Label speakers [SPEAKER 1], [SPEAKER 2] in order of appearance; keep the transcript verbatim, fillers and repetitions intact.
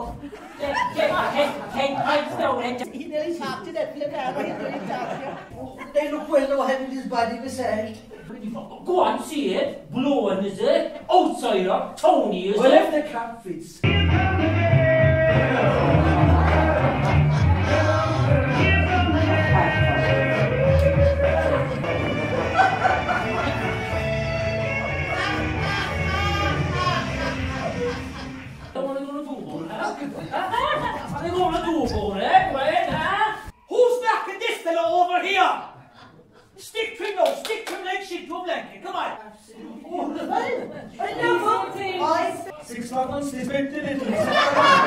[SPEAKER 1] up. Take, take, take, take pipes down and
[SPEAKER 2] He nearly tapped it at the camera. He nearly tapped it.
[SPEAKER 3] They look well now having his body beside.
[SPEAKER 1] go on, see it. Blowing, is it? Outsider, Tony, is
[SPEAKER 3] well,
[SPEAKER 1] it?
[SPEAKER 3] Well, if the cap fits.
[SPEAKER 1] What are they going to do for it, right, huh?
[SPEAKER 3] Who's knocking this fella over here? Stick to him now, stick to him like shit to a blanket, come on. Oh, I never. Six months, they spent the little.